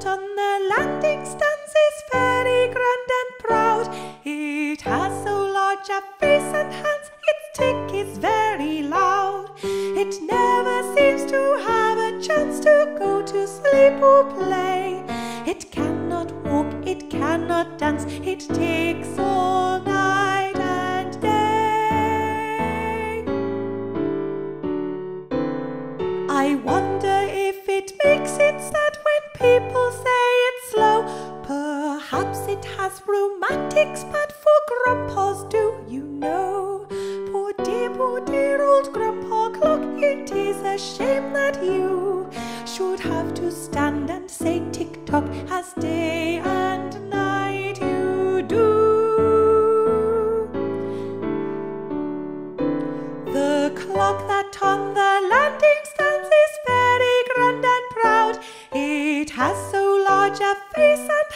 out on the landing stands is very grand and proud. It has so large a face and hands, its tick is very loud. It never seems to have a chance to go to sleep or play. It cannot walk, it cannot dance, it ticks all night and day. I wonder if it makes it sad when people say it's slow. Perhaps it has rheumatics bad for grandpas, do you know? Poor dear old grandpa clock, it is a shame that you should have to stand and say tick-tock as day and night you do. The clock that on the landing stands is very grand and proud. It has so large a face and